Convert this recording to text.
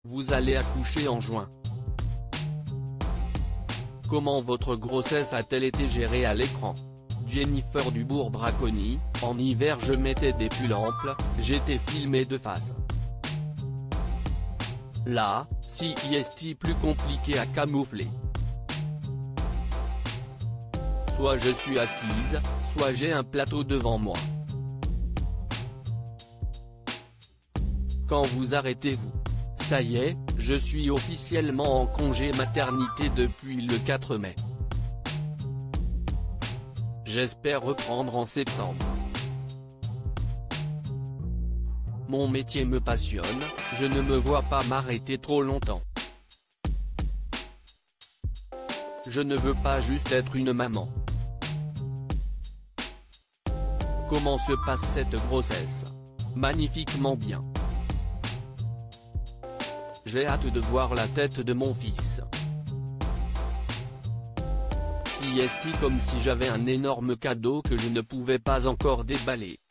Vous allez accoucher en juin. Comment votre grossesse a-t-elle été gérée à l'écran? Jennifer Dubourg-Braconi, en hiver je mettais des pulls amples, j'étais filmée de face. Là, si est plus compliqué à camoufler. Soit je suis assise, soit j'ai un plateau devant moi. Quand vous arrêtez-vous? Ça y est, je suis officiellement en congé maternité depuis le 4 mai. J'espère reprendre en septembre. Mon métier me passionne, je ne me vois pas m'arrêter trop longtemps. Je ne veux pas juste être une maman. Comment se passe cette grossesse? Magnifiquement bien. J'ai hâte de voir la tête de mon fils. Si est comme si j'avais un énorme cadeau que je ne pouvais pas encore déballer.